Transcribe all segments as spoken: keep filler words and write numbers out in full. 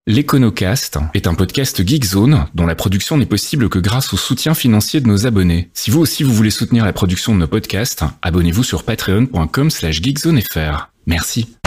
L'Econocast est un podcast Geekzone dont la production n'est possible que grâce au soutien financier de nos abonnés. Si vous aussi vous voulez soutenir la production de nos podcasts, abonnez-vous sur patreon point com slash geekzonefr. Merci.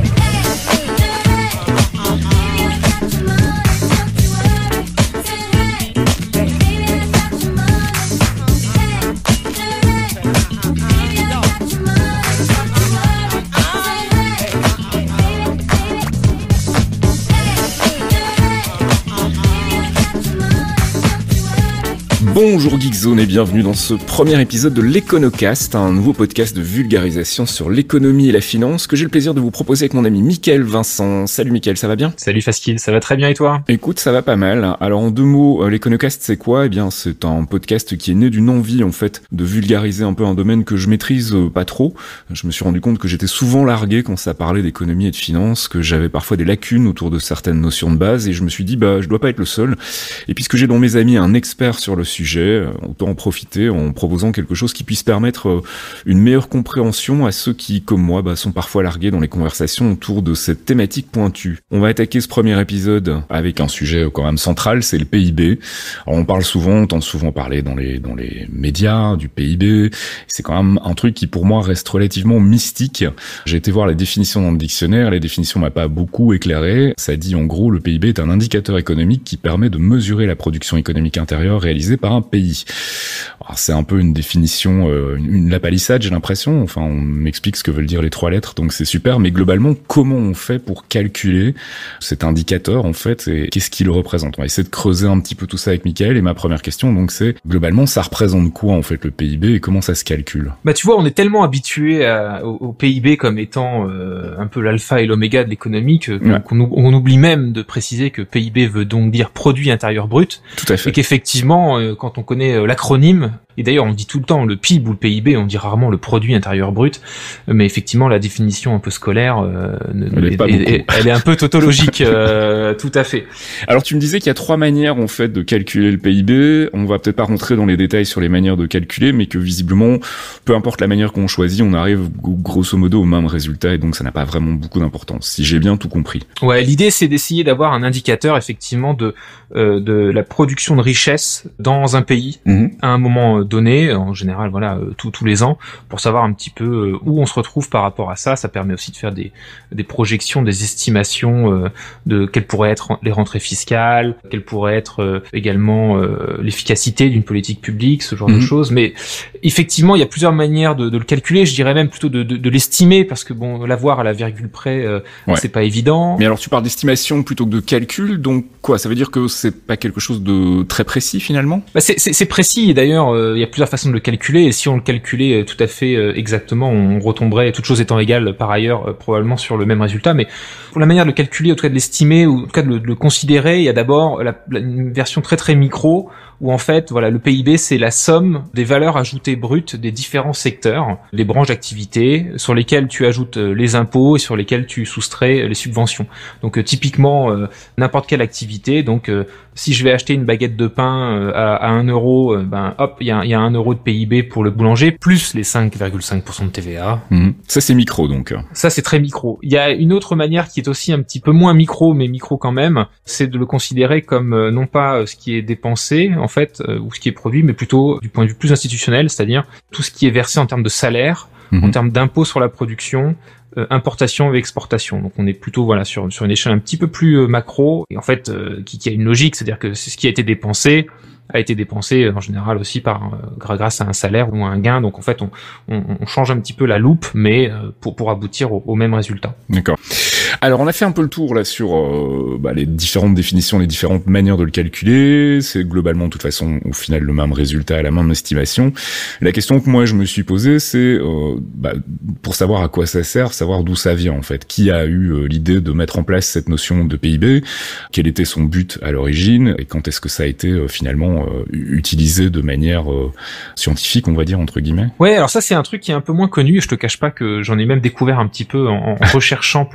Bonjour Geekzone et bienvenue dans ce premier épisode de l'Econocast, un nouveau podcast de vulgarisation sur l'économie et la finance que j'ai le plaisir de vous proposer avec mon ami Mickaël Vincent. Salut Mickaël, ça va bien ? Salut Faskil, ça va très bien et toi ? Écoute, ça va pas mal. Alors en deux mots, l'Econocast c'est quoi ? Eh bien c'est un podcast qui est né d'une envie en fait de vulgariser un peu un domaine que je maîtrise pas trop. Je me suis rendu compte que j'étais souvent largué quand ça parlait d'économie et de finance, que j'avais parfois des lacunes autour de certaines notions de base et je me suis dit bah je dois pas être le seul. Et puisque j'ai dans mes amis un expert sur le sujet, autant en profiter en proposant quelque chose qui puisse permettre une meilleure compréhension à ceux qui, comme moi, bah, sont parfois largués dans les conversations autour de cette thématique pointue. On va attaquer ce premier épisode avec un sujet quand même central, c'est le P I B. Alors on parle souvent, on entend souvent parler dans les dans les médias du P I B. C'est quand même un truc qui pour moi reste relativement mystique. J'ai été voir la définition dans le dictionnaire, la définition m'a pas beaucoup éclairé. Ça dit en gros le P I B est un indicateur économique qui permet de mesurer la production économique intérieure réalisée par un pays. Alors, c'est un peu une définition, euh, une, une lapalissade, j'ai l'impression. Enfin, on m'explique ce que veulent dire les trois lettres, donc c'est super. Mais globalement, comment on fait pour calculer cet indicateur, en fait, et qu'est-ce qu'il représente ? On va essayer de creuser un petit peu tout ça avec Mickaël. Et ma première question, donc, c'est globalement, ça représente quoi, en fait, le P I B et comment ça se calcule ? Bah, tu vois, on est tellement habitué à, au, au P I B comme étant euh, un peu l'alpha et l'oméga de l'économie que, ouais. qu'on, on oublie même de préciser que P I B veut donc dire produit intérieur brut. Tout à fait. Et qu'effectivement, euh, quand on connaît l'acronyme, et d'ailleurs on dit tout le temps le P I B ou le P I B, on dit rarement le produit intérieur brut, mais effectivement la définition un peu scolaire, euh, elle, est, est, est, elle est un peu tautologique, euh, tout à fait. Alors tu me disais qu'il y a trois manières en fait de calculer le P I B, on va peut-être pas rentrer dans les détails sur les manières de calculer, mais que visiblement, peu importe la manière qu'on choisit, on arrive grosso modo au même résultat et donc ça n'a pas vraiment beaucoup d'importance, si j'ai bien tout compris. Ouais, l'idée c'est d'essayer d'avoir un indicateur effectivement de, euh, de la production de richesse dans un pays, mmh. à un moment donné, en général, voilà, euh, tous tous les ans, pour savoir un petit peu euh, où on se retrouve par rapport à ça. Ça permet aussi de faire des des projections, des estimations euh, de quelles pourraient être les rentrées fiscales, quelle pourrait être euh, également euh, l'efficacité d'une politique publique, ce genre mmh. de choses. Mais effectivement, il y a plusieurs manières de, de le calculer. Je dirais même plutôt de, de, de l'estimer, parce que bon, l'avoir à la virgule près, euh, ouais. c'est pas évident. Mais alors, tu parles d'estimation plutôt que de calcul, donc quoi ? Ça veut dire que c'est pas quelque chose de très précis finalement ? Bah c'est, c'est, c'est précis. Et d'ailleurs, euh, il y a plusieurs façons de le calculer, et si on le calculait tout à fait euh, exactement, on retomberait, toutes choses étant égales par ailleurs, euh, probablement sur le même résultat. Mais pour la manière de le calculer, en tout cas de l'estimer, ou en tout cas de le, de le considérer, il y a d'abord la, la, une version très très micro, où en fait, voilà, le P I B, c'est la somme des valeurs ajoutées brutes des différents secteurs, des branches d'activité, sur lesquelles tu ajoutes les impôts et sur lesquelles tu soustrais les subventions. Donc euh, typiquement, euh, n'importe quelle activité, donc euh, si je vais acheter une baguette de pain euh, à, à un euro, euh, ben hop, il y a, y a un euro de P I B pour le boulanger, plus les cinq virgule cinq pour cent de T V A. Mmh. Ça c'est micro donc. Ça c'est très micro. Il y a une autre manière qui est aussi un petit peu moins micro, mais micro quand même, c'est de le considérer comme euh, non pas euh, ce qui est dépensé, en fait, euh, ou ce qui est produit, mais plutôt du point de vue plus institutionnel, c'est-à-dire tout ce qui est versé en termes de salaire, mmh. en termes d'impôts sur la production, euh, importation et exportation. Donc on est plutôt voilà sur sur une échelle un petit peu plus euh, macro, et en fait euh, qui, qui a une logique, c'est-à-dire que c'est ce qui a été dépensé a été dépensé en général aussi par euh, grâce à un salaire ou à un gain. Donc en fait on, on, on change un petit peu la loupe, mais euh, pour pour aboutir au, au même résultat. D'accord. Alors on a fait un peu le tour là sur euh, bah, les différentes définitions, les différentes manières de le calculer. C'est globalement de toute façon au final le même résultat, la même estimation. La question que moi je me suis posée, c'est euh, bah, pour savoir à quoi ça sert, savoir d'où ça vient en fait. Qui a eu euh, l'idée de mettre en place cette notion de P I B ? Quel était son but à l'origine ? Et quand est-ce que ça a été euh, finalement euh, utilisé de manière euh, scientifique, on va dire entre guillemets ? Ouais, alors ça c'est un truc qui est un peu moins connu. Je te cache pas que j'en ai même découvert un petit peu en, en recherchant pour pour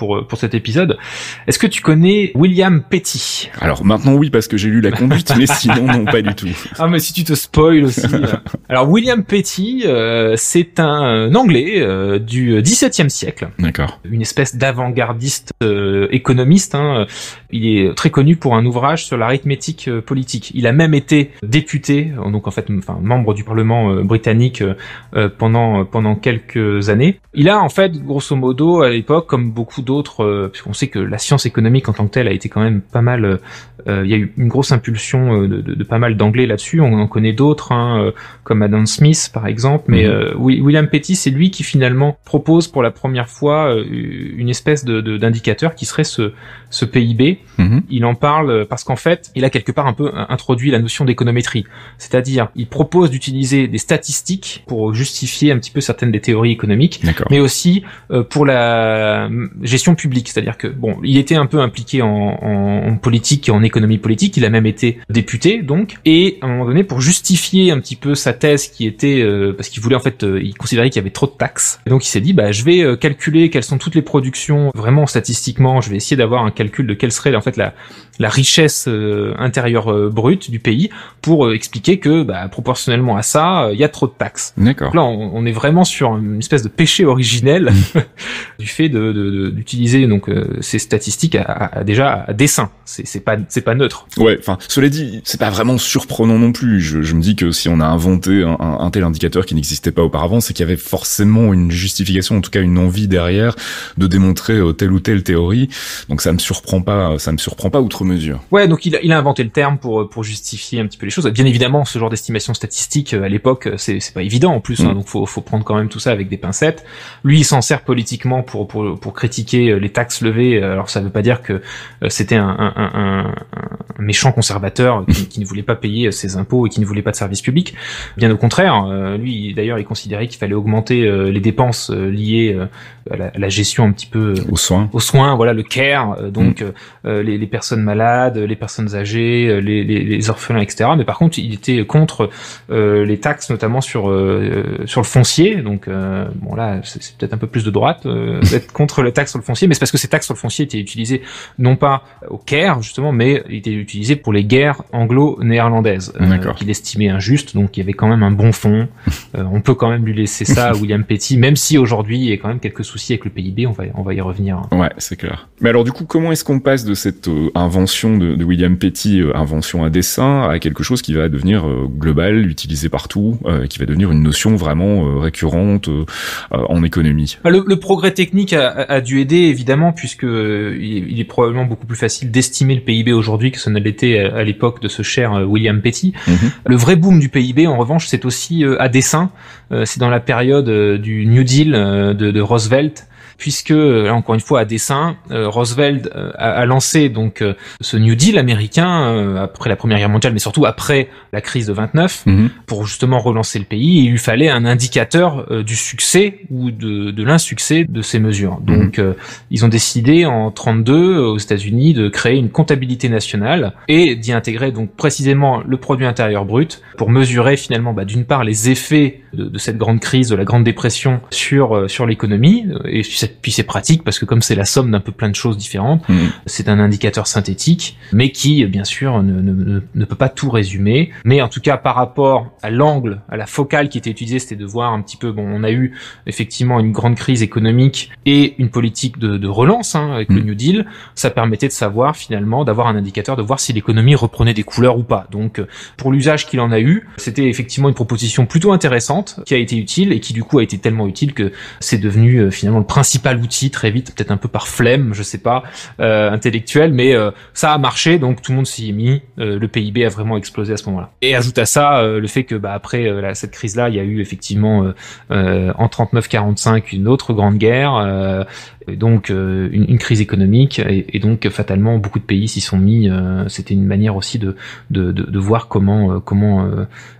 pour pour cet épisode. Est-ce que tu connais William Petty? Alors maintenant oui, parce que j'ai lu La Conduite, mais sinon non, pas du tout. Ah mais si tu te spoil aussi. Alors William Petty, euh, c'est un Anglais euh, du dix-septième siècle. D'accord. Une espèce d'avant-gardiste euh, économiste. Hein. Il est très connu pour un ouvrage sur l'arithmétique euh, politique. Il a même été député, donc en fait, enfin membre du Parlement euh, britannique euh, pendant pendant quelques années. Il a en fait, grosso modo, à l'époque, comme beaucoup d'autres, euh, puisqu'on sait que la science économique en tant que telle a été quand même pas mal. Euh, il y a eu une grosse impulsion euh, de, de, de pas mal d'anglais là-dessus. On en connaît d'autres, hein, euh, comme Adam Smith par exemple. Mais mmh. euh, William Petty, c'est lui qui finalement propose pour la première fois euh, une espèce de, de d'indicateur qui serait ce ce P I B. Mmh. Il en parle parce qu'en fait, il a quelque part un peu introduit la notion d'économétrie. C'est-à-dire, il propose d'utiliser des statistiques pour justifier un petit peu certaines des théories économiques, D'accord. mais aussi euh, pour la gestion publique. C'est-à-dire que, bon, il était un peu impliqué en, en, en politique et en économie politique. Il a même été député, donc. Et à un moment donné, pour justifier un petit peu sa thèse qui était, euh, parce qu'il voulait en fait, euh, il considérait qu'il y avait trop de taxes. Et donc, il s'est dit, bah, je vais euh, calculer quelles sont toutes les productions vraiment statistiquement. Je vais essayer d'avoir un calcul de quelle serait en fait la la richesse euh, intérieure euh, brute du pays pour euh, expliquer que bah, proportionnellement à ça, il euh, y a trop de taxes. D'accord. Donc là, on, on est vraiment sur une espèce de péché originel du fait de, de, de d'utiliser donc euh, ces statistiques à, à, à déjà à dessein. C'est, c'est pas c'est pas neutre. Ouais. Enfin, cela dit, c'est pas vraiment surprenant non plus. Je, je me dis que si on a inventé un, un, un tel indicateur qui n'existait pas auparavant, c'est qu'il y avait forcément une justification, en tout cas une envie derrière de démontrer euh, telle ou telle théorie. Donc ça me surprend pas. Ça me surprend pas outre mesure. Ouais, donc il a, il a inventé le terme pour pour justifier un petit peu les choses. Bien évidemment, ce genre d'estimation statistique à l'époque, c'est c'est pas évident en plus, mmh. hein, donc faut faut prendre quand même tout ça avec des pincettes. Lui, il s'en sert politiquement pour pour pour critiquer les taxes levées. Alors ça veut pas dire que c'était un un un, un méchant conservateur qui, qui ne voulait pas payer ses impôts et qui ne voulait pas de services publics. Bien au contraire, lui d'ailleurs, il considérait qu'il fallait augmenter les dépenses liées à la, à la gestion un petit peu aux soins, aux soins, voilà le care, donc mmh. euh, les, les personnes malades, les personnes âgées, les, les, les orphelins, et cetera. Mais par contre, il était contre euh, les taxes, notamment sur euh, sur le foncier. Donc euh, bon là, c'est, c'est peut-être un peu plus de droite euh, d'être contre les taxes sur le foncier, mais c'est parce que ces taxes sur le foncier étaient utilisées non pas au care justement, mais étaient utilisées pour les guerres anglo-néerlandaises euh, qu'il estimait injustes. Donc il y avait quand même un bon fond. Euh, on peut quand même lui laisser ça à William Petty, même si aujourd'hui il y a quand même quelques soucis avec le P I B. On va on va y revenir. Ouais, c'est clair. Mais alors du coup, comment est-ce qu'on passe de cette euh, invention de, de William Petty, euh, invention à dessein, à quelque chose qui va devenir euh, global, utilisé partout, euh, qui va devenir une notion vraiment euh, récurrente euh, euh, en économie? Le, le progrès technique a, a dû aider évidemment, puisque euh, il est probablement beaucoup plus facile d'estimer le P I B aujourd'hui que ce ne l'était à, à l'époque de ce cher euh, William Petty. Mm-hmm. Le vrai boom du P I B, en revanche, c'est aussi euh, à dessein. Euh, c'est dans la période euh, du New Deal euh, de, de Roosevelt. Puisque, là, encore une fois, à dessein, euh, Roosevelt euh, a, a lancé donc euh, ce New Deal américain euh, après la Première Guerre mondiale, mais surtout après la crise de vingt-neuf, mmh. pour justement relancer le pays. Et il lui fallait un indicateur euh, du succès ou de, de l'insuccès de ces mesures. Donc, mmh. euh, ils ont décidé en trente-deux aux États-Unis de créer une comptabilité nationale et d'y intégrer donc précisément le produit intérieur brut pour mesurer finalement, bah, d'une part, les effets de, de cette grande crise, de la Grande Dépression sur euh, sur l'économie et puis c'est pratique parce que comme c'est la somme d'un peu plein de choses différentes, mmh. c'est un indicateur synthétique, mais qui, bien sûr, ne, ne, ne peut pas tout résumer. Mais en tout cas, par rapport à l'angle, à la focale qui était utilisée, c'était de voir un petit peu, bon, on a eu effectivement une grande crise économique et une politique de, de relance hein, avec mmh. le New Deal. Ça permettait de savoir finalement, d'avoir un indicateur, de voir si l'économie reprenait des couleurs ou pas. Donc, pour l'usage qu'il en a eu, c'était effectivement une proposition plutôt intéressante qui a été utile et qui du coup a été tellement utile que c'est devenu euh, finalement le principal l'outil très vite, peut-être un peu par flemme, je sais pas, euh, intellectuel, mais euh, ça a marché, donc tout le monde s'y est mis. Euh, le P I B a vraiment explosé à ce moment-là. Et ajoute à ça euh, le fait que bah après euh, la, cette crise-là, il y a eu effectivement euh, euh, en trente-neuf quarante-cinq une autre grande guerre, euh, et donc euh, une, une crise économique, et, et donc fatalement beaucoup de pays s'y sont mis. Euh, c'était une manière aussi de de, de, de voir comment euh, comment euh,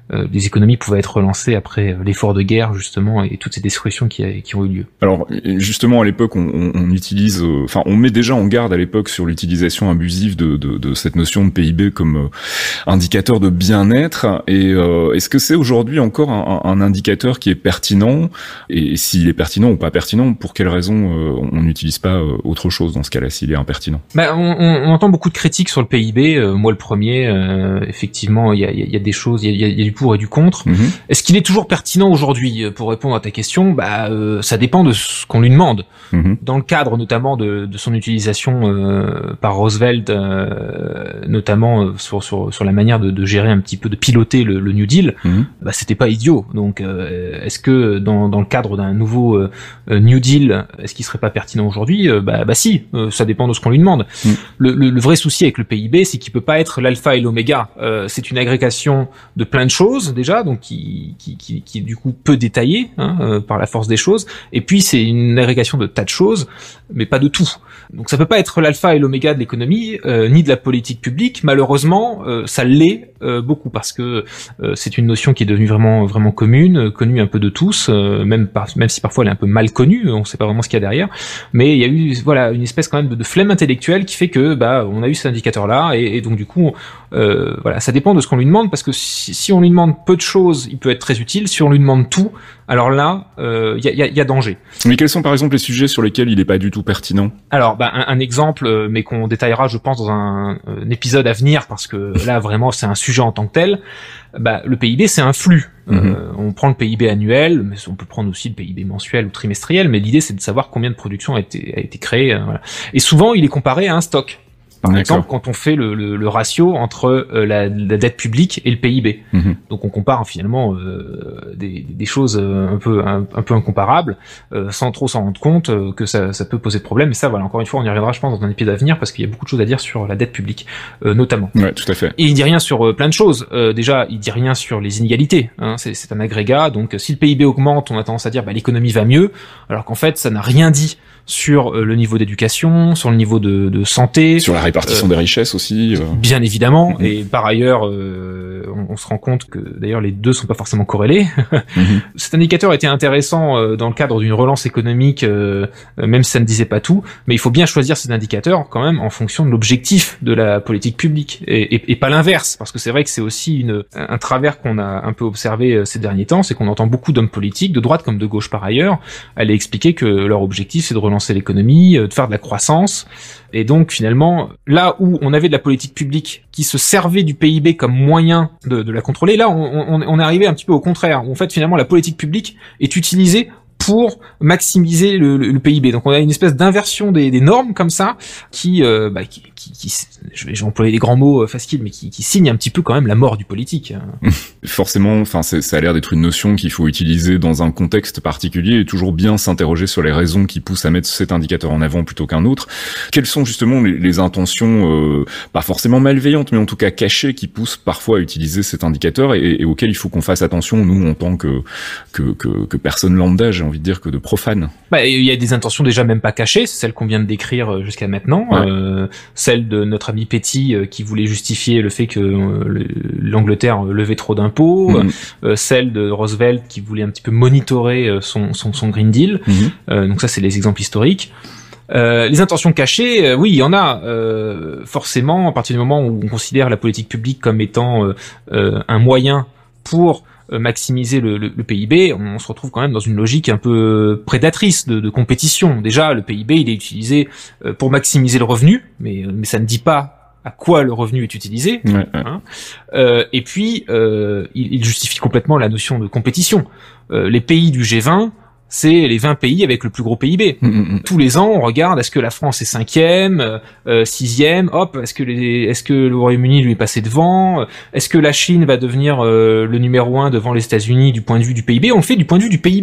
euh, les économies pouvaient être relancées après l'effort de guerre justement et toutes ces destructions qui, qui ont eu lieu. Alors justement à l'époque on, on, on utilise, enfin euh, on met déjà en garde à l'époque sur l'utilisation abusive de, de, de cette notion de P I B comme euh, indicateur de bien-être. Et euh, est-ce que c'est aujourd'hui encore un, un indicateur qui est pertinent? Et s'il est pertinent ou pas pertinent, pour quelles raisons euh, on n'utilise pas euh, autre chose dans ce cas-là s'il est impertinent? Bah, on, on, on entend beaucoup de critiques sur le P I B. Euh, moi le premier, euh, effectivement, il y a, y a des choses, il y a, y a du pour et du contre. Mm-hmm. Est-ce qu'il est toujours pertinent aujourd'hui? Pour répondre à ta question, bah euh, ça dépend de ce qu'on lui demande. Mm-hmm. Dans le cadre notamment de, de son utilisation euh, par Roosevelt, euh, notamment euh, sur, sur sur la manière de, de gérer un petit peu, de piloter le, le New Deal, mm-hmm. bah c'était pas idiot. Donc euh, est-ce que dans dans le cadre d'un nouveau euh, New Deal, est-ce qu'il serait pas pertinent aujourd'hui? euh, Bah bah si, euh, ça dépend de ce qu'on lui demande. Mm. Le, le, le vrai souci avec le P I B, c'est qu'il peut pas être l'alpha et l'oméga. Euh, c'est une agrégation de plein de choses déjà, donc qui qui qui, qui du coup peut détailler hein, euh, par la force des choses. Et puis c'est une agrégation de tas de choses, mais pas de tout. Donc ça peut pas être l'alpha et l'oméga de l'économie, euh, ni de la politique publique. Malheureusement, euh, ça l'est euh, beaucoup parce que euh, c'est une notion qui est devenue vraiment vraiment commune, connue un peu de tous, euh, même par, même si parfois elle est un peu mal connue, on sait pas vraiment ce qu'il y a derrière. Mais il y a eu voilà une espèce quand même de, de flemme intellectuelle qui fait que bah on a eu cet indicateur-là et, et donc du coup euh, voilà ça dépend de ce qu'on lui demande parce que si, si on lui demande peu de choses, il peut être très utile. Si on lui demande tout, alors là il euh, y, a, y, a, y a danger. Mais quels sont par exemple les sujets sur lesquels il est pas du tout pertinent? Alors bah, un, un exemple, mais qu'on détaillera je pense dans un, un épisode à venir parce que là vraiment c'est un sujet en tant que tel. Bah, le P I B c'est un flux. Mm-hmm. Euh, on prend le P I B annuel, mais on peut prendre aussi le P I B mensuel ou trimestriel, mais l'idée c'est de savoir combien de production a été, a été créée. Euh, voilà. Et souvent il est comparé à un stock. Par D'accord. exemple, quand on fait le, le, le ratio entre euh, la, la dette publique et le P I B, mmh. donc on compare finalement euh, des, des choses un peu un, un peu incomparables, euh, sans trop s'en rendre compte euh, que ça, ça peut poser problème. Et ça, voilà, encore une fois, on y reviendra, je pense, dans un épisode à venir, parce qu'il y a beaucoup de choses à dire sur la dette publique, euh, notamment. Ouais, tout à fait. Et il dit rien sur euh, plein de choses. Euh, déjà, il dit rien sur les inégalités. Hein, c'est, c'est un agrégat. Donc, si le P I B augmente, on a tendance à dire bah l'économie va mieux, alors qu'en fait, ça n'a rien dit sur euh, le niveau d'éducation, sur le niveau de, de santé, sur la répartition euh, des richesses aussi. Euh... Bien évidemment, mmh. et par ailleurs, euh, on, on se rend compte que d'ailleurs les deux sont pas forcément corrélés. Mmh. Cet indicateur était intéressant euh, dans le cadre d'une relance économique, euh, même si ça ne disait pas tout, mais il faut bien choisir cet indicateur quand même en fonction de l'objectif de la politique publique et, et, et pas l'inverse, parce que c'est vrai que c'est aussi une, un travers qu'on a un peu observé ces derniers temps, c'est qu'on entend beaucoup d'hommes politiques, de droite comme de gauche par ailleurs, aller expliquer que leur objectif c'est de relancer l'économie, de faire de la croissance. Et donc finalement, là où on avait de la politique publique qui se servait du P I B comme moyen de, de la contrôler, là on, on, on est arrivé un petit peu au contraire, où en fait finalement la politique publique est utilisée pour maximiser le, le, le P I B. Donc on a une espèce d'inversion des, des normes comme ça, qui, euh, bah, qui, qui, qui je, vais, je vais employer des grands mots euh, faciles, mais qui, qui signe un petit peu quand même la mort du politique. Forcément, enfin, c'est, ça a l'air d'être une notion qu'il faut utiliser dans un contexte particulier et toujours bien s'interroger sur les raisons qui poussent à mettre cet indicateur en avant plutôt qu'un autre. Quelles sont justement les, les intentions, euh, pas forcément malveillantes, mais en tout cas cachées, qui poussent parfois à utiliser cet indicateur et, et auxquelles il faut qu'on fasse attention, nous, en tant que que, que, que personne lambda, j'ai envie de dire, que de profane. Bah, il y a des intentions déjà même pas cachées, c'est celle qu'on vient de décrire jusqu'à maintenant, ouais. euh, celle de notre ami Petty euh, qui voulait justifier le fait que euh, l'Angleterre levait trop d'impôts, mmh. euh, celle de Roosevelt qui voulait un petit peu monitorer euh, son, son, son Green Deal, mmh. euh, donc ça c'est les exemples historiques. Euh, les intentions cachées, euh, oui, il y en a euh, forcément à partir du moment où on considère la politique publique comme étant euh, euh, un moyen pour maximiser le, le, le P I B, on se retrouve quand même dans une logique un peu prédatrice de, de compétition. Déjà, le P I B, il est utilisé pour maximiser le revenu, mais, mais ça ne dit pas à quoi le revenu est utilisé. Ouais, ouais. Hein. Euh, et puis, euh, il, il justifie complètement la notion de compétition. Euh, les pays du G vingt, c'est les vingt pays avec le plus gros P I B. Mmh. Tous les ans, on regarde, est-ce que la France est cinquième, euh, sixième, hop, est-ce que les, est-ce que le Royaume-Uni lui est passé devant, est-ce que la Chine va devenir euh, le numéro un devant les États-Unis du point de vue du P I B? On le fait du point de vue du P I B.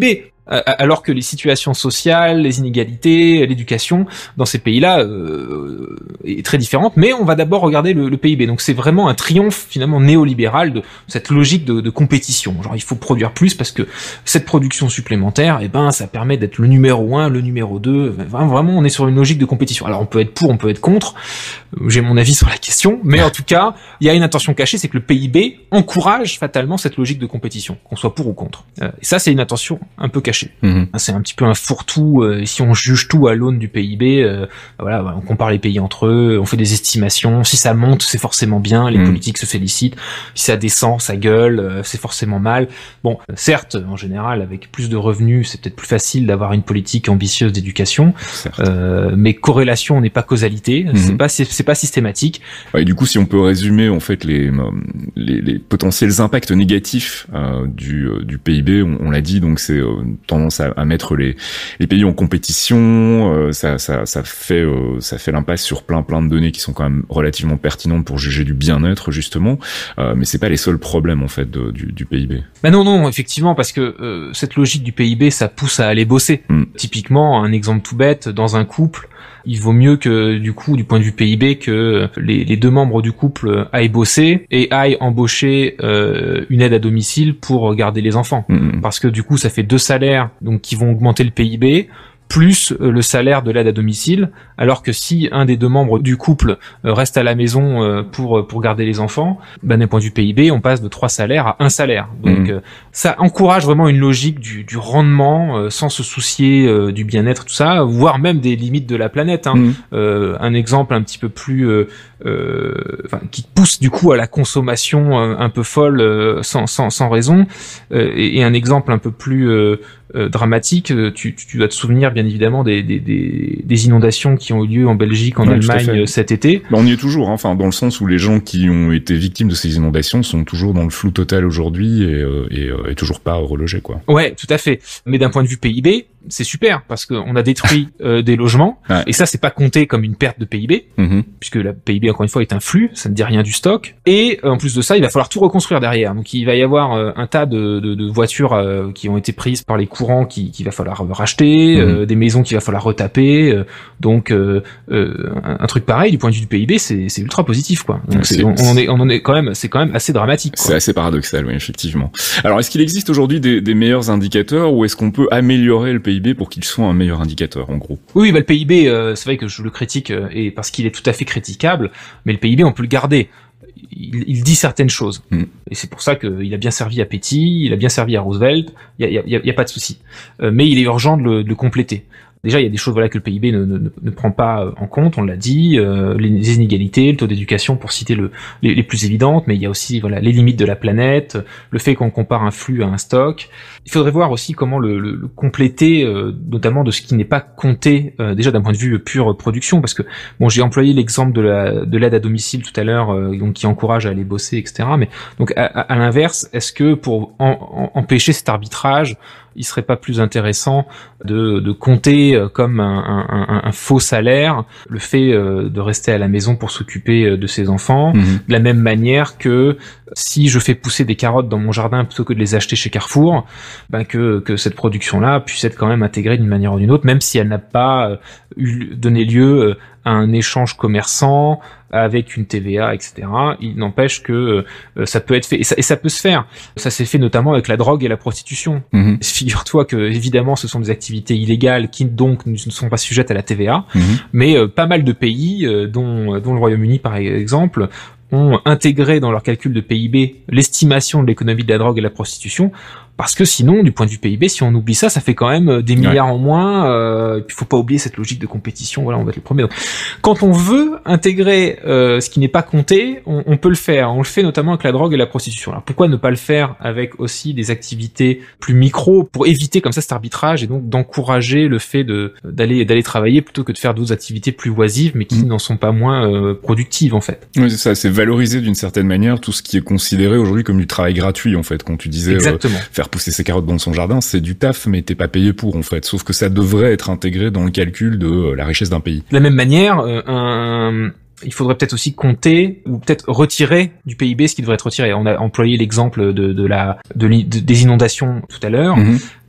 alors que les situations sociales, les inégalités, l'éducation dans ces pays-là euh, est très différente. Mais on va d'abord regarder le, le P I B. Donc c'est vraiment un triomphe finalement néolibéral de cette logique de, de compétition. Genre il faut produire plus parce que cette production supplémentaire, eh ben ça permet d'être le numéro un, le numéro deux. Vraiment, on est sur une logique de compétition. Alors on peut être pour, on peut être contre. J'ai mon avis sur la question, mais en tout cas, il y a une intention cachée, c'est que le P I B encourage fatalement cette logique de compétition, qu'on soit pour ou contre. Euh, et ça, c'est une intention un peu cachée. Mmh. C'est un petit peu un fourre-tout. Euh, si on juge tout à l'aune du P I B, euh, voilà, on compare les pays entre eux, on fait des estimations. Si ça monte, c'est forcément bien. Les mmh. politiques se félicitent. Si ça descend, ça gueule. Euh, c'est forcément mal. Bon, certes, en général, avec plus de revenus, c'est peut-être plus facile d'avoir une politique ambitieuse d'éducation. Euh, mais corrélation n'est pas causalité. Mmh. C'est pas, c'est, c'est pas systématique. Et du coup, si on peut résumer en fait les les, les potentiels impacts négatifs euh, du du P I B, on, on l'a dit, donc c'est euh, tendance à, à mettre les les pays en compétition. Euh, ça ça ça fait euh, ça fait l'impasse sur plein plein de données qui sont quand même relativement pertinentes pour juger du bien-être justement. Euh, mais c'est pas les seuls problèmes en fait de, du du P I B. Ben non non effectivement parce que euh, cette logique du P I B ça pousse à aller bosser. Mm. Typiquement un exemple tout bête dans un couple. Il vaut mieux que, du coup, du point de vue P I B, que les, les deux membres du couple aillent bosser et aillent embaucher euh, une aide à domicile pour garder les enfants. Mmh. Parce que du coup, ça fait deux salaires donc qui vont augmenter le P I B, plus le salaire de l'aide à domicile, alors que si un des deux membres du couple reste à la maison pour pour garder les enfants, ben d'un point de vue P I B, on passe de trois salaires à un salaire. Donc mmh. ça encourage vraiment une logique du, du rendement sans se soucier du bien-être, tout ça, voire même des limites de la planète. Hein. Mmh. Euh, un exemple un petit peu plus, euh, euh, enfin, qui pousse du coup à la consommation un peu folle sans sans sans raison, euh, et, et un exemple un peu plus euh, Euh, dramatique, tu, tu dois te souvenir bien évidemment des, des, des, des inondations qui ont eu lieu en Belgique, en ouais, Allemagne cet été. Bah, on y est toujours, hein, enfin dans le sens où les gens qui ont été victimes de ces inondations sont toujours dans le flou total aujourd'hui et, euh, et, euh, et toujours pas relogés, quoi. Ouais, tout à fait. Mais d'un point de vue P I B, c'est super parce qu'on a détruit euh, des logements ouais. et ça c'est pas compté comme une perte de P I B mm-hmm. puisque la P I B encore une fois est un flux, ça ne dit rien du stock et euh, en plus de ça il va falloir tout reconstruire derrière. Donc il va y avoir euh, un tas de, de, de voitures euh, qui ont été prises par les courants qui qu'il va falloir racheter, mm-hmm. euh, des maisons qu'il va falloir retaper. Euh, donc euh, euh, un, un truc pareil du point de vue du P I B c'est c'est ultra positif quoi. Donc c'est, c'est, on, on en est on en est quand même c'est quand même assez dramatique. Quoi. C'est assez paradoxal, oui effectivement. Alors est-ce qu'il existe aujourd'hui des, des meilleurs indicateurs ou est-ce qu'on peut améliorer le P I B pour qu'il soit un meilleur indicateur, en gros? Oui, bah, le P I B, euh, c'est vrai que je le critique, euh, et parce qu'il est tout à fait critiquable, mais le P I B, on peut le garder. Il, il dit certaines choses. Mm. Et c'est pour ça qu'il a bien servi à Petty, il a bien servi à Roosevelt, il y a, y a, y a pas de souci. Euh, mais il est urgent de le, de le compléter. Déjà, il y a des choses voilà que le P I B ne, ne, ne prend pas en compte, on l'a dit, euh, les inégalités, le taux d'éducation pour citer le, les, les plus évidentes, mais il y a aussi voilà les limites de la planète, le fait qu'on compare un flux à un stock. Il faudrait voir aussi comment le, le, le compléter, euh, notamment de ce qui n'est pas compté euh, déjà d'un point de vue pure production, parce que bon, j'ai employé l'exemple de la de l'aide à domicile tout à l'heure, euh, donc qui encourage à aller bosser, et cetera. Mais donc à, à l'inverse, est-ce que pour en, en, empêcher cet arbitrage, il serait pas plus intéressant de, de compter comme un, un, un, un faux salaire le fait de rester à la maison pour s'occuper de ses enfants, mmh. de la même manière que si je fais pousser des carottes dans mon jardin plutôt que de les acheter chez Carrefour, ben que, que cette production-là puisse être quand même intégrée d'une manière ou d'une autre, même si elle n'a pas eu, donné lieu à un échange commerçant avec une T V A, et cetera. Il n'empêche que euh, ça peut être fait, et ça, et ça peut se faire. Ça s'est fait notamment avec la drogue et la prostitution. Mmh. Figure-toi que, évidemment, ce sont des activités illégales qui, donc, ne sont pas sujettes à la T V A, mmh. mais euh, pas mal de pays, euh, dont, dont le Royaume-Uni, par exemple, ont intégré dans leur calcul de P I B l'estimation de l'économie de la drogue et de la prostitution, parce que sinon, du point de vue P I B, si on oublie ça, ça fait quand même des milliards ouais. en moins. Euh, et puis, faut pas oublier cette logique de compétition. Voilà, on va être le premier. Donc, quand on veut intégrer euh, ce qui n'est pas compté, on, on peut le faire. On le fait notamment avec la drogue et la prostitution. Alors, pourquoi ne pas le faire avec aussi des activités plus micro pour éviter comme ça cet arbitrage et donc d'encourager le fait de d'aller d'aller travailler plutôt que de faire d'autres activités plus oisives mais qui mmh. n'en sont pas moins euh, productives en fait. Oui, c'est ça. C'est valoriser d'une certaine manière tout ce qui est considéré aujourd'hui comme du travail gratuit en fait. Quand tu disais exactement. Euh, faire pousser ses carottes dans son jardin, c'est du taf, mais t'es pas payé pour, en fait. Sauf que ça devrait être intégré dans le calcul de euh, la richesse d'un pays. De la même manière, euh, un... il faudrait peut-être aussi compter ou peut-être retirer du P I B ce qui devrait être retiré. On a employé l'exemple de, de la de, de des inondations tout à l'heure. Mmh.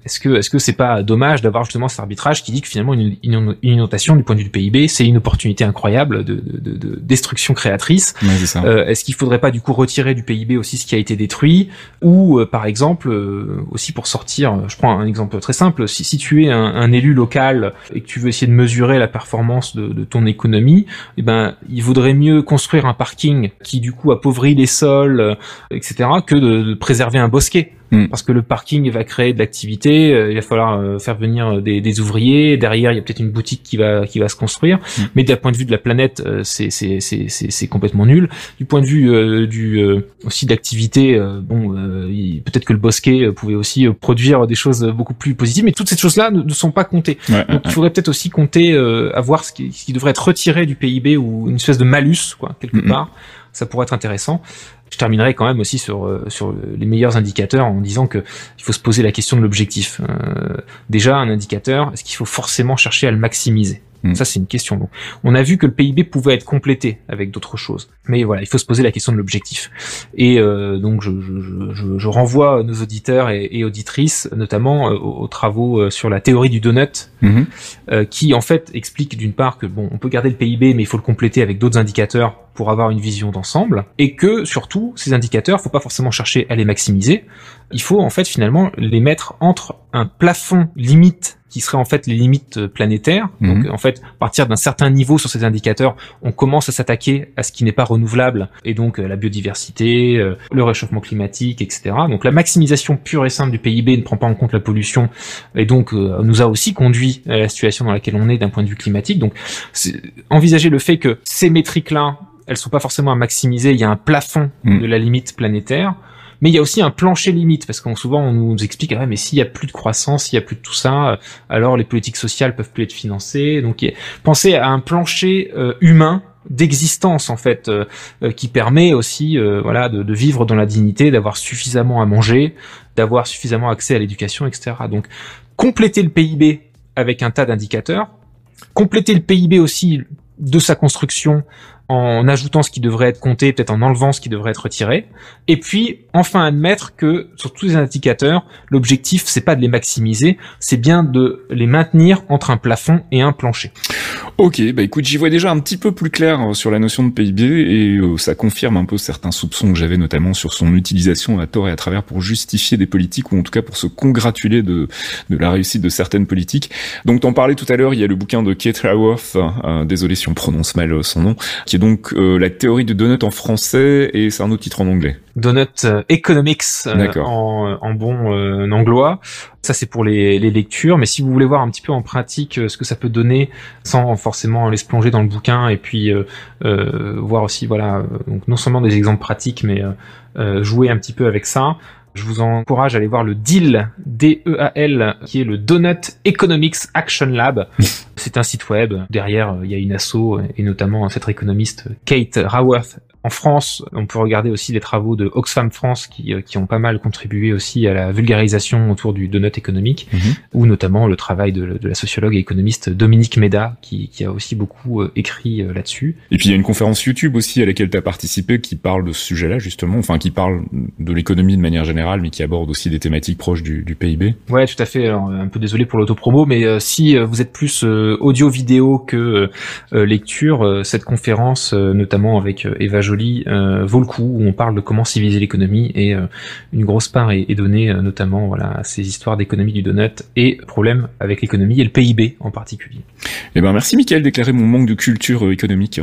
Est-ce que est-ce que c'est pas dommage d'avoir justement cet arbitrage qui dit que finalement une, une, une inondation du point de vue du P I B, c'est une opportunité incroyable de, de, de, de destruction créatrice. Ouais, c'est ça. Euh, est-ce qu'il faudrait pas du coup retirer du P I B aussi ce qui a été détruit, ou euh, par exemple euh, aussi pour sortir, je prends un exemple très simple, si, si tu es un, un élu local et que tu veux essayer de mesurer la performance de, de ton économie, eh ben il vaudrait mieux construire un parking qui du coup appauvrit les sols, euh, et cetera, que de, de préserver un bosquet. Mm. Parce que le parking va créer de l'activité, euh, il va falloir euh, faire venir des, des ouvriers, derrière il y a peut-être une boutique qui va qui va se construire, mm. mais d'un point de vue de la planète, euh, c'est c'est c'est c'est c'est complètement nul. Du point de vue euh, du euh, aussi d'activité, euh, bon, euh, il, peut-être que le bosquet pouvait aussi euh, produire des choses beaucoup plus positives, mais toutes ces choses-là ne, ne sont pas comptées. Ouais, Donc ouais. il faudrait peut-être aussi compter, euh, avoir ce qui, ce qui devrait être retiré du P I B ou une espèce de malus, quoi, quelque mm-hmm. part. Ça pourrait être intéressant. Je terminerai quand même aussi sur euh, sur les meilleurs indicateurs en disant que il faut se poser la question de l'objectif. Euh, déjà, un indicateur, est-ce qu'il faut forcément chercher à le maximiser ? Mmh. Ça, c'est une question. Donc, on a vu que le P I B pouvait être complété avec d'autres choses, mais voilà, il faut se poser la question de l'objectif. Et euh, donc, je, je, je, je renvoie nos auditeurs et, et auditrices, notamment euh, aux, aux travaux euh, sur la théorie du donut, mmh. euh, qui en fait explique d'une part que bon, on peut garder le P I B, mais il faut le compléter avec d'autres indicateurs pour avoir une vision d'ensemble, et que surtout ces indicateurs, faut pas forcément chercher à les maximiser. Il faut en fait finalement les mettre entre un plafond limite qui serait en fait les limites planétaires. Mmh. Donc en fait, à partir d'un certain niveau sur ces indicateurs, on commence à s'attaquer à ce qui n'est pas renouvelable, et donc la biodiversité, le réchauffement climatique, et cetera. Donc la maximisation pure et simple du P I B ne prend pas en compte la pollution, et donc euh, nous a aussi conduit à la situation dans laquelle on est d'un point de vue climatique. Donc envisager le fait que ces métriques-là, elles sont pas forcément à maximiser, il y a un plafond mmh. de la limite planétaire, mais il y a aussi un plancher limite, parce qu'on souvent on nous explique ah, mais s'il y a plus de croissance, s'il y a plus de tout ça, alors les politiques sociales peuvent plus être financées. Donc pensez à un plancher euh, humain d'existence en fait, euh, euh, qui permet aussi euh, voilà de, de vivre dans la dignité, d'avoir suffisamment à manger, d'avoir suffisamment accès à l'éducation, et cetera. Donc compléter le P I B avec un tas d'indicateurs, compléter le P I B aussi de sa construction en ajoutant ce qui devrait être compté, peut-être en enlevant ce qui devrait être retiré, et puis enfin admettre que sur tous les indicateurs, l'objectif c'est pas de les maximiser, c'est bien de les maintenir entre un plafond et un plancher. Ok, bah écoute, j'y vois déjà un petit peu plus clair sur la notion de P I B, et euh, ça confirme un peu certains soupçons que j'avais notamment sur son utilisation à tort et à travers pour justifier des politiques, ou en tout cas pour se congratuler de de la réussite de certaines politiques. Donc t'en parlais tout à l'heure, il y a le bouquin de Kate Raworth, euh, désolé si on prononce mal son nom, qui est donc euh, la théorie du donut en français, et c'est un autre titre en anglais. Donut euh, Economics euh, en, en bon euh, anglois. Ça c'est pour les, les lectures, mais si vous voulez voir un petit peu en pratique euh, ce que ça peut donner, sans forcément aller se plonger dans le bouquin, et puis euh, euh, voir aussi voilà, euh, donc non seulement des exemples pratiques, mais euh, euh, jouer un petit peu avec ça. Je vous encourage à aller voir le D E A L, D E A L, qui est le Donut Economics Action Lab. C'est un site web. Derrière, il y a une asso, et notamment cette économiste Kate Raworth. En France, on peut regarder aussi les travaux de Oxfam France qui, qui ont pas mal contribué aussi à la vulgarisation autour du donut économique, mmh. ou notamment le travail de, de la sociologue et économiste Dominique Méda qui, qui a aussi beaucoup écrit là-dessus. Et puis il y a une conférence YouTube aussi à laquelle tu as participé qui parle de ce sujet-là justement, enfin qui parle de l'économie de manière générale, mais qui aborde aussi des thématiques proches du, du P I B. Ouais, tout à fait. Alors, un peu désolé pour l'autopromo, mais euh, si vous êtes plus euh, audio-vidéo que euh, lecture, euh, cette conférence, euh, notamment avec euh, Eva Joly, Euh, vaut le coup, où on parle de comment civiliser l'économie, et euh, une grosse part est, est donnée euh, notamment voilà, à ces histoires d'économie du donut et problèmes avec l'économie et le P I B en particulier. Eh ben merci Mickaël d'éclairer mon manque de culture euh, économique.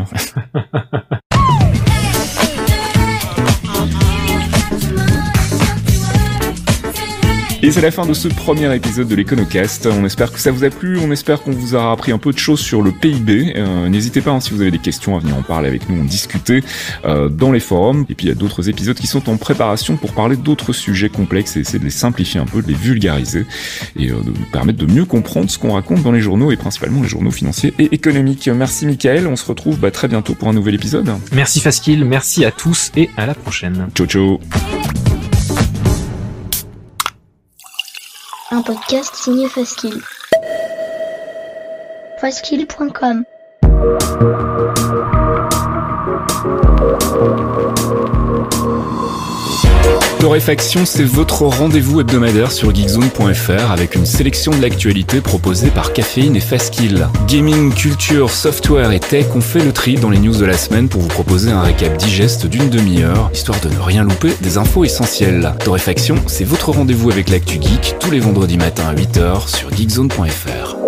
Et c'est la fin de ce premier épisode de l'Econocast. On espère que ça vous a plu, on espère qu'on vous aura appris un peu de choses sur le P I B. Euh, n'hésitez pas, hein, si vous avez des questions, à venir en parler avec nous, en discuter euh, dans les forums. Et puis il y a d'autres épisodes qui sont en préparation pour parler d'autres sujets complexes et essayer de les simplifier un peu, de les vulgariser, et euh, de nous permettre de mieux comprendre ce qu'on raconte dans les journaux, et principalement les journaux financiers et économiques. Merci Mickaël, on se retrouve bah, très bientôt pour un nouvel épisode. Merci Faskill, merci à tous et à la prochaine. Ciao ciao. Un podcast signé Faskill. Faskill point com Torréfaction, c'est votre rendez-vous hebdomadaire sur geekzone point f r avec une sélection de l'actualité proposée par Caféine et Fastkill. Gaming, culture, software et tech, on fait le tri dans les news de la semaine pour vous proposer un récap digeste d'une demi-heure, histoire de ne rien louper des infos essentielles. Torréfaction, c'est votre rendez-vous avec l'actu geek tous les vendredis matins à huit heures sur geekzone point f r.